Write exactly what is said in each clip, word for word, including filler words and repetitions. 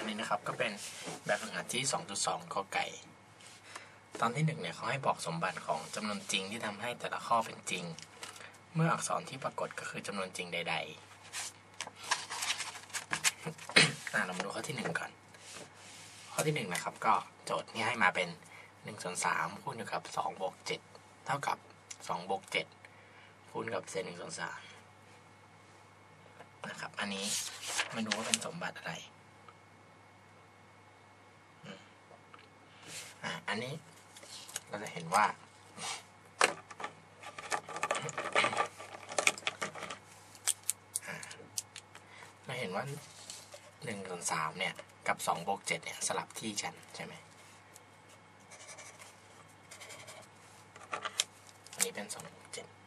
นี้นะครับก็เป็นแบบฝึกหัดที่ สองจุดสอง กไก่ตอนที่หนึ่งเนี่ยเขาให้บอกสมบัติของจำนวนจริงที่ทำให้แต่ละข้อเป็นจริงเมื่ออักษรที่ปรากฏก็คือจำนวนจริงใดๆ เรามาดูข้อที่หนึ่งก่อนข้อที่หนึ่งนะครับก็โจทย์นี้ให้มาเป็นหนึ่งส่วนสามคูณอยู่กับสองบวกเจ็ดเท่ากับสองบวกเจ็ดคูณกับเศษหนึ่งส่วนสามนะครับอันนี้ไม่รู้ว่าเป็นสมบัติอะไรอ่าอันนี้เราจะเห็นว่าเราเห็นว่าหนึ่งส่วนสามเนี่ยกับสองบวกเจ็ดเนี่ยสลับที่กันใช่ไหมอันนี้เป็นสองบวกเจ็ด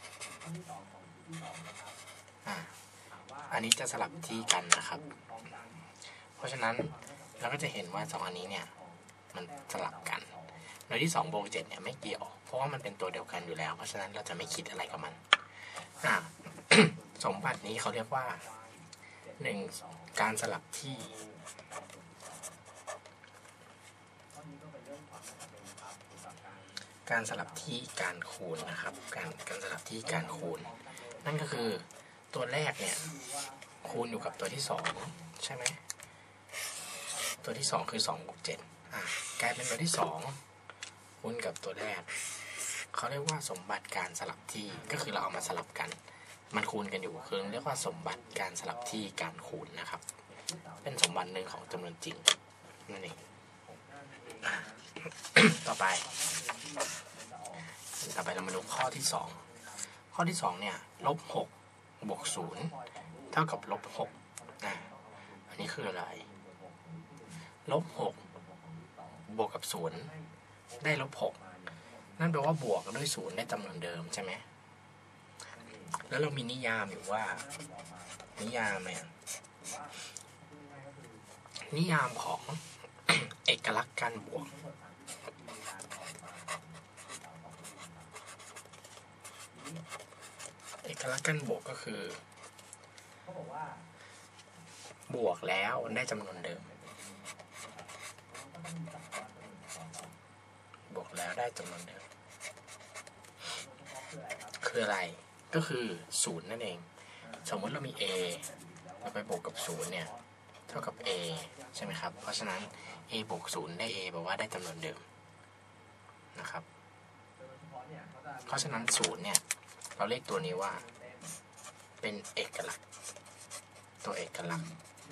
อ่าอันนี้จะสลับที่กันนะครับเพราะฉะนั้นเราก็จะเห็นว่าสองอันนี้เนี่ยมันสลับกันโดยที่สองบวกเจ็ดเนี่ยไม่เกี่ยวเพราะว่ามันเป็นตัวเดียวกันอยู่แล้วเพราะฉะนั้นเราจะไม่คิดอะไรกับมันอ่า สมบัตินี้เขาเรียกว่าหนึ่งการสลับที่การสลับที่การคูณนะครับการการสลับที่การคูณนั่นก็คือตัวแรกเนี่ยคูณอยู่กับตัวที่สองใช่ไหมตัวที่สองคือสองบวกเจ็ดอ่ะกลายเป็นตัวที่สองคูณกับตัวแรกเขาเรียกว่าสมบัติการสลับที่ก็คือเราเอามาสลับกันมันคูณกันอยู่คือเรียกว่าสมบัติการสลับที่การคูณนะครับเป็นสมบัติหนึ่งของจำนวนจริงนั่นเอง ต่อไปต่อไปเรามาดูข้อที่สองข้อที่สองเนี่ยลบหกบวกศูนย์เท่ากับลบหกอ่ะอันนี้คืออะไรลบหกบวกกับศูนย์ได้ลบหกนั่นแปลว่าบวกด้วยศูนย์ได้จำนวนเดิมใช่ไหมแล้วเรามีนิยามอยู่ว่านิยามเนี่ยนิยามของ เอกลักษณ์การบวกเอกลักษณ์การบวกก็คือบวกแล้วได้จำนวนเดิมบวกแล้วได้จำนวนเดิมคืออะไรก็คือศูนย์นั่นเองสมมติเรามี a เราไปบวกกับศูนย์เนี่ยเท่ากับ a ใช่ไหมครับเพราะฉะนั้น a บวกศูนย์ได้ a แปลว่าได้จำนวนเดิมนะครับเพราะฉะนั้นศูนย์เนี่ยเราเรียกตัวนี้ว่าเป็นเอกลักษณ์ตัวเอกลักษณ์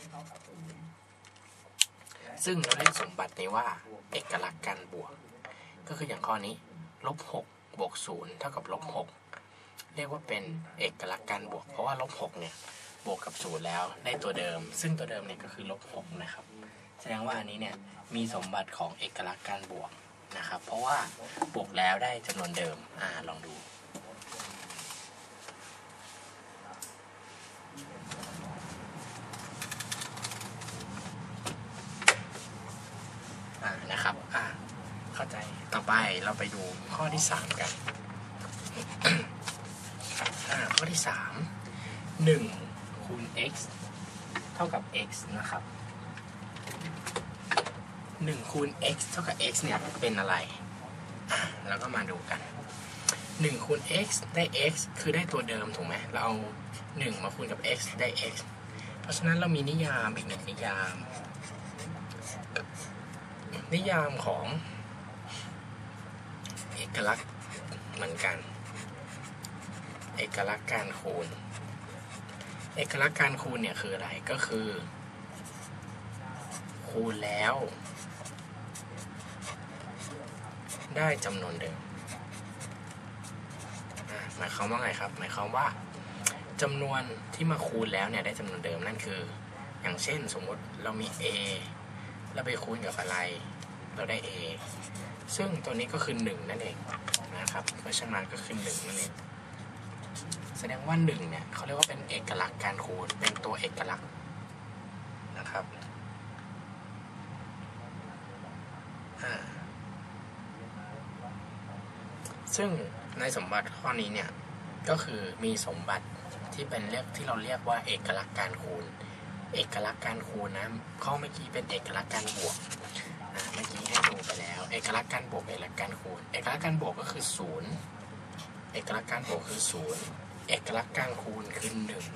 ซึ่งเราเรียกสมบัตินี้ว่าเอกลักษณ์การบวกก็คืออย่างข้อนี้ลบหกบวกศูนย์เท่ากับลบหกเรียกว่าเป็นเอกลักษณ์การบวกเพราะว่าลบหกเนี่ยบวกกับศูนย์แล้วได้ตัวเดิมซึ่งตัวเดิมเนี่ยก็คือลบหกนะครับแสดงว่าอันนี้เนี่ยมีสมบัติของเอกลักษณ์การบวกนะครับเพราะว่าบวกแล้วได้จำนวนเดิมอ่าลองดูอ่านะครับอ่าเข้าใจต่อไปเราไปดูข้อที่สามกัน อ่าข้อที่สามหนึ่งคูณ x เท่ากับ x นะครับหนึ่งคูณ x เท่ากับ x เนี่ยเป็นอะไรอ่ะแล้วก็มาดูกันหนึ่งคูณ x ได้ x คือได้ตัวเดิมถูกไหมเราเอาหนึ่งมาคูณกับ x ได้ x เพราะฉะนั้นเรามีนิยามอีกหนึ่งนิยามนิยามของเอกลักษณ์เหมือนกันเอกลักษณ์การคูณเอกลักษณ์การคูณเนี่ยคืออะไรก็คือคูณแล้วได้จำนวนเดิมหมายความว่าไงครับหมายความว่าจำนวนที่มาคูณแล้วเนี่ยได้จำนวนเดิมนั่นคืออย่างเช่นสมมติเรามี a แล้วไปคูณกับอะไรเราได้ a ซึ่งตัวนี้ก็คือหนึ่งนั่นเองนะครับเพราะฉะนั้นก็คือหนึ่งนั่นเองแสดงว่าหนึ่งเนี่ยเขาเรียกว่าเป็นเอกลักษณ์การคูณเป็นตัวเอกลักษณ์นะครับซึ่งในสมบัติข้อนี้เนี่ยก็คือมีสมบัติที่เป็นเรียกที่เราเรียกว่าเอกลักษณ์การคูณเอกลักษณ์การคูณนะข้อเมื่อกี้เป็นเอกลักษณ์การบวกอ่าเมื่อกี้ให้ดูไปแล้วเอกลักษณ์การบวกเอกลักษณ์การคูณเอกลักษณ์การบวกก็คือศูนย์เอกลักษณ์การบวกคือศูนย์เอกลักษณ์การคูณคือหนึ่ง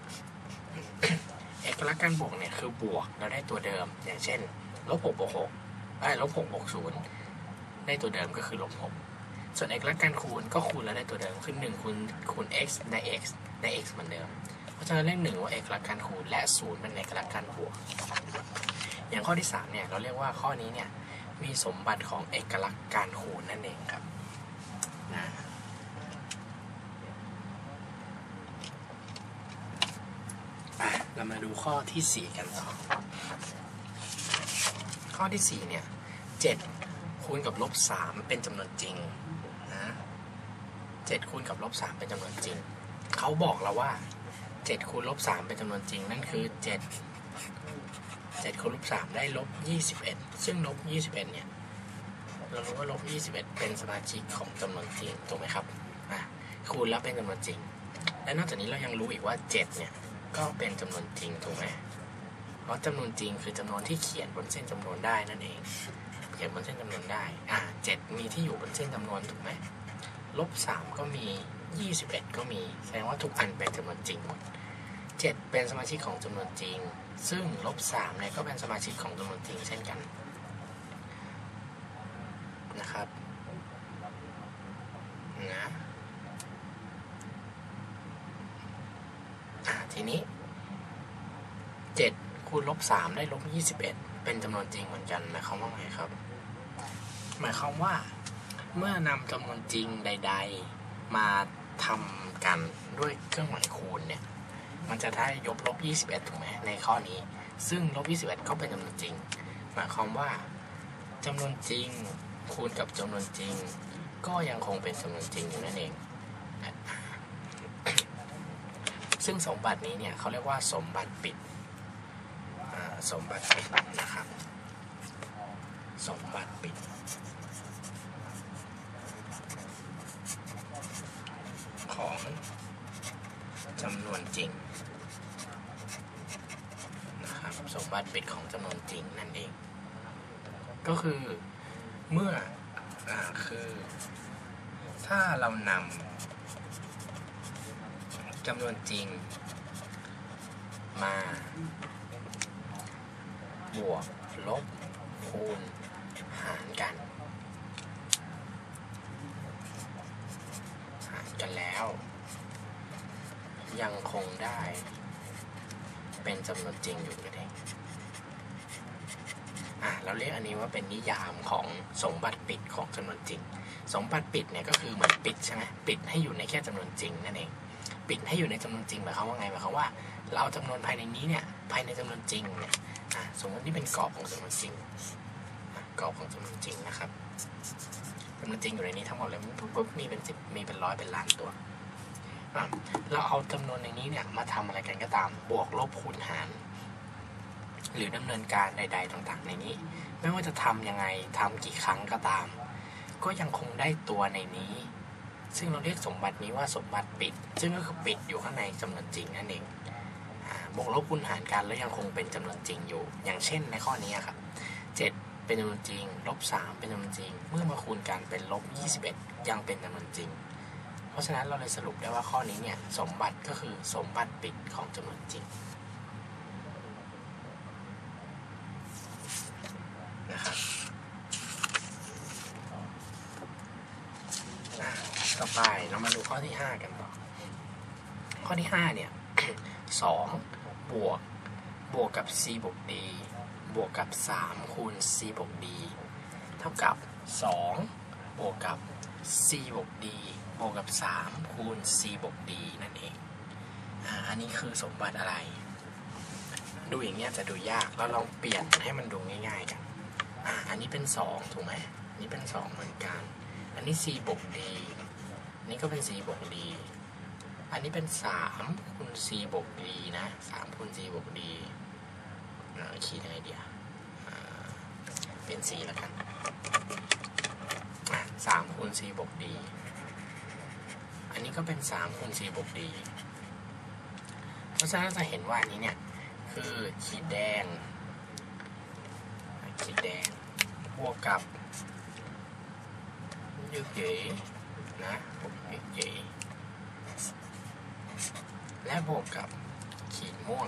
เอกลักษณ์การบวกเนี่ยคือบวกแล้วได้ตัวเดิมอย่างเช่นลบหกบวกหกไอ้ลบหกบวกศูนย์ได้ตัวเดิมก็คือลบหกส่วนเอกลักษณ์การคูณก็คูณแล้วได้ตัวเดิมคือหนึ่งคูณคูณ x ได้ x ได้ x เหมือนเดิมเพราะฉะนั้นเลขหนึ่งว่าเอกลักษณ์การคูณและศูนย์เป็นเอกลักษณ์การบวกอย่างข้อที่สามเนี่ยเราเรียกว่าข้อนี้เนี่ยมีสมบัติของเอกลักษณ์การคูณนั่นเองครับนะเรามาดูข้อที่สี่กันต่อข้อที่สี่เนี่ยเจ็ดคูณกับลบสามเป็นจำนวนจริงนะเจ็ดคูณกับลบสามเป็นจำนวนจริงเขาบอกเราว่าเจ็ดคูณลบสามเป็นจำนวนจริงนั่นคือเจ็ด เจ็ดคูณลบสามได้ลบยี่สิบเอ็ดซึ่งลบยี่สิบเอ็ดเนี่ยเรารู้ว่าลบยี่สิบเอ็ดเป็นสมาชิกของจำนวนจริงถูกไหมครับอ่ะคูณแล้วเป็นจำนวนจริงและนอกจากนี้เรายังรู้อีกว่าเจ็ดเนี่ยก็เป็นจำนวนจริงถูกไหมเพราะจำนวนจริงคือจำนวนที่เขียนบนเส้นจำนวนได้นั่นเองเขียนบนเส้นจำนวนได้อ่ะเจ็ดมีที่อยู่บนเส้นจำนวนถูกไหมลบสามก็มียี่สิบเอ็ดก็มีแสดงว่าทุกอันเป็นจำนวนจริงหมดเจ็ดเป็นสมาชิกของจำนวนจริงซึ่งลบสามเนี่ยก็เป็นสมาชิกของจำนวนจริงเช่นกันนะครับนะทีนี้เจ็ดคูณลบสามได้ลบยี่สิบเอ็ดเป็นจำนวนจริงเหมือนกันหมายความว่าไงครับหมายความว่าเมื่อนำจำนวนจริงใดๆมาทำกันด้วยเครื่องหมายคูณเนี่ยมันจะได้ยกลบยี่สิบเอ็ดถูกไหมในข้อนี้ซึ่งลบยี่สิบเอ็ดก็เป็นจำนวนจริงหมายความว่าจำนวนจริงคูณกับจำนวนจริงก็ยังคงเป็นจำนวนจริงอยู่นั่นเองซึ่งสมบัตินี้เนี่ยเขาเรียกว่าสมบัติปิดสมบัติปิดนะครับสมบัติปิดของจำนวนจริงนะครับสมบัติปิดของจำนวนจริงนั่นเองก็คือเมื่ออ่าคือถ้าเรานำจำนวนจริงมาบวกลบคูณหารกันหารกันแล้วยังคงได้เป็นจำนวนจริงอยู่นั่นเองอ่ะเราเรียกอันนี้ว่าเป็นนิยามของสมบัติปิดของจำนวนจริงสมบัติปิดเนี่ยก็คือเหมือนปิดใช่ไหมปิดให้อยู่ในแค่จำนวนจริงนั่นเองปิดให้อยู่ในจำนวนจริงหมายความว่าไงหมายความว่าเราจำนวนภายในนี้เนี่ยภายในจำนวนจริงเนี่ยสมมตินี่เป็นกรอบของจำนวนจริงกรอบของจำนวนจริงนะครับจำนวนจริงอยู่ในนี้ทั้งหมดเลยปุ๊บมีเป็นสิบมีเป็นร้อยเป็นล้านตัวเราเอาจำนวนในนี้เนี่ยมาทำอะไรกันก็ตามบวกลบคูณหารหรือดำเนินการใดๆต่างๆในนี้ไม่ว่าจะทำยังไงทำกี่ครั้งก็ตามก็ยังคงได้ตัวในนี้ซึ่งเราเรียกสมบัตินี้ว่าสมบัติปิดซึ่งก็คือปิดอยู่ข้างในจำนวนจริงนั่นเองบวกลบคูณหารกันแล้วยังคงเป็นจำนวนจริงอยู่อย่างเช่นในข้อนี้ครับเจ็ดเป็นจำนวนจริงลบสามเป็นจำนวนจริงเมื่อมาคูณกันเป็นลบยี่สิบเอ็ดยังเป็นจำนวนจริงเพราะฉะนั้นเราเลยสรุปได้ว่าข้อนี้เนี่ยสมบัติก็คือสมบัติปิดของจำนวนจริงนะครับต่อไปเรามาดูข้อที่ห้ากันต่อข้อที่ห้าเนี่ย สองบวกบวกกับ c บวก d บวกกับสามคูณ c บวก d เท่ากับสองบวกกับ c บวก d บวกกับสามคูณ c บวก d นั่นเองอ่าอันนี้คือสมบัติอะไรดูอย่างเงี้ยจะดูยากเราลองเปลี่ยนให้มันดูง่ายๆกันอ่าอันนี้เป็นสองถูกไหมอันนี้เป็นสองเหมือนกันอันนี้ c บวก d นี่ก็เป็น c บวก d อันนี้เป็นสามคูณ c บวก d นะสามคูณ c บวก d ขีดยังไงเดียวเป็น c แล้วกันสามคูณ c บวก d อันนี้ก็เป็นสามคูณ c บวก d เพราะฉะนั้นจะเห็นว่าอันนี้เนี่ยคือคือขีดแดงขีดแดงบวกกับยืดเยื้อนะบวกยืดเยื้อและบวกกับขีดม่วง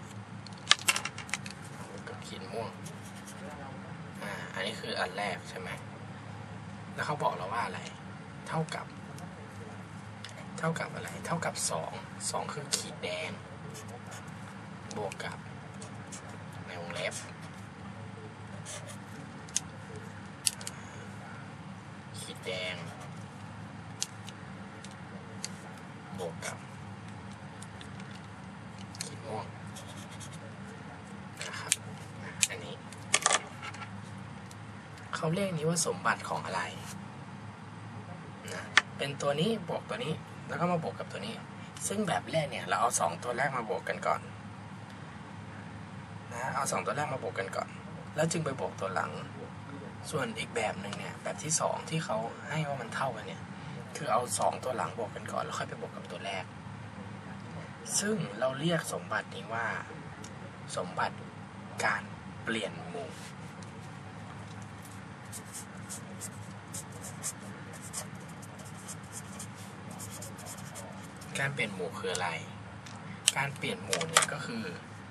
บวกกับขีดม่วงอ่าอันนี้คืออันแรกใช่ไหมแล้วเขาบอกเราว่าอะไรเท่ากับเท่ากับอะไรเท่ากับสอง สองคือขีดแดงบวกกับในวงเล็บขีดแดงบวกกับขีดม่วงนะครับอันนี้เขาเรียกนี้ว่าสมบัติของอะไรนะเป็นตัวนี้บวกตัวนี้แล้วก็มาบวกกับตัวนี้ซึ่งแบบแรกเนี่ยเราเอาสองตัวแรกมาบวกกันก่อนนะเอาสองตัวแรกมาบวกกันก่อนแล้วจึงไปบวกตัวหลังส่วนอีกแบบหนึ่งเนี่ยแบบที่สองที่เขาให้ว่ามันเท่ากันเนี่ยคือเอาสองตัวหลังบวกกันก่อนแล้วค่อยไปบวกกับตัวแรกซึ่งเราเรียกสมบัตินี้ว่าสมบัติการเปลี่ยนหมู่การเปลี่ยนหมู่คืออะไรการเปลี่ยนหมู่เนี่ยก็คือ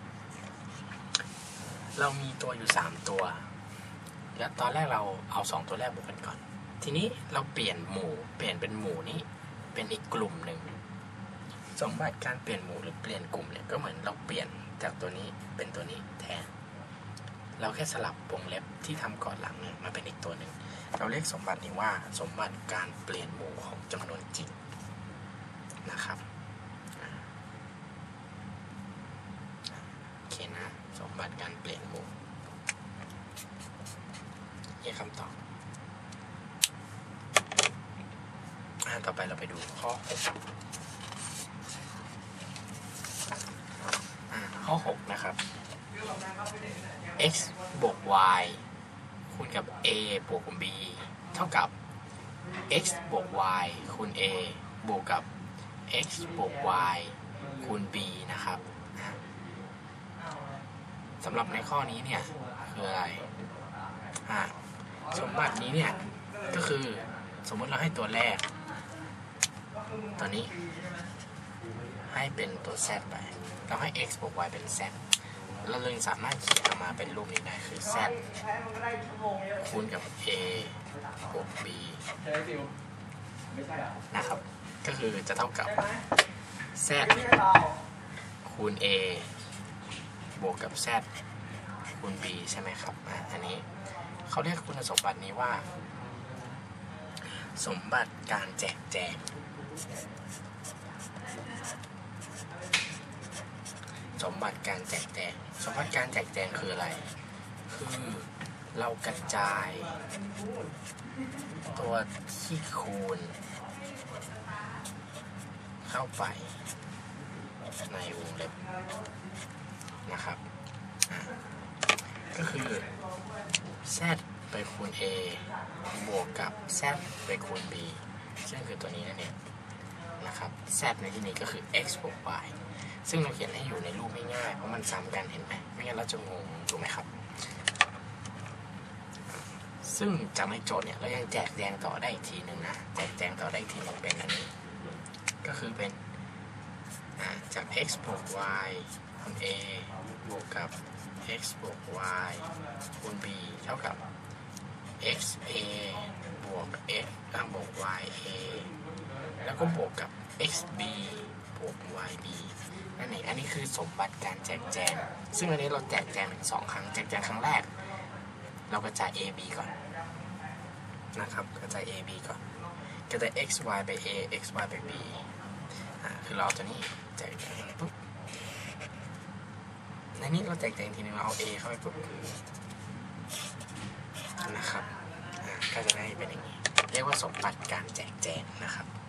เรามีตัวอยู่สามตัวแล้วตอนแรกเราเอาสองตัวแรกบวกกันก่อนทีนี้เราเปลี่ยนหมู่เปลี่ยนเป็นหมู่นี้เป็นอีกกลุ่มหนึ่งสมบัติการเปลี่ยนหมู่หรือเปลี่ยนกลุ่มเนี่ยก็เหมือนเราเปลี่ยนจากตัวนี้เป็นตัวนี้แทนเราแค่สลับวงเล็บที่ทำก่อนหลังเนี่ยมาเป็นอีกตัวหนึ่งเราเรียกสมบัตินี้ว่าสมบัติการเปลี่ยนหมู่ของจำนวนจริงนะครับโอเคนะสมบัติการเปลี่ยนหมู่นี่คำตอบอ่าต่อไปเราไปดูข้อหกอ่าข้อหกนะครับ x บวก y คูณกับ a บวก b เท่ากับ x บวก y คูณ a บวกกับ x บวก y คูณ b นะครับสำหรับในข้อนี้เนี่ยคืออะไรอ่าสมบัตินี้เนี่ยก็คือสมมติเราให้ตัวแรกตัวนี้ให้เป็นตัว z ไปเราให้ x บวก y เป็น z เราเลยสามารถเขียนออกมาเป็นรูปนี้ได้คือ z คูณกับ a บวก b นะครับก็คือจะเท่ากับ z คูณ a บวกกับ z คูณ b ใช่ไหมครับอันนี้เขาเรียกคุณสมบัตินี้ว่าสมบัติการแจกแจงสมบัติการแจกแจงสมบัติการแจกแจงคืออะไรคือเรากระจายตัวที่คูณเข้าไปในวงเล็บนะครับก็คือ z ไปคูณ a บวกกับ z ไปคูณ b ซึ่งคือตัวนี้นั่นเองนะครับ z ในที่นี้ก็คือ x บวก y ซึ่งเราเขียนให้อยู่ในรูปง่ายๆเพราะมันซ้ำกันเห็นไหมไม่งั้นเราจะงงถูกไหมครับซึ่งจากในโจทย์เนี่ยเรายังแจกแจงต่อได้อีกทีหนึ่งนะแจกแจงต่อได้อีกทีหนึ่งเป็นอันนี้ก็คือเป็นจาก x บวก y คูณ a บวกกับ x บวก y คูณ b เท่ากับ xa บวก x บวก ya แล้วก็บวกกับ xb บวก yb นั่นเองอันนี้คือสมบัติการแจกแจงซึ่งอันนี้เราแจกแจงถึงสองครั้งแจกแจงครั้งแรกเรากระจาย ab ก่อนนะครับกระจาย ab ก่อนกระจาย xy ไป a xy ไป b อ่าคือเราเอาตัวนี้แจกแจงปุ๊บในนี้เราแจกแจงทีนึงเราเอา a เข้าไปปุ๊บนะครับก็จะได้เป็นอย่างนี้เรียกว่าสมบัติการแจกแจงนะครับ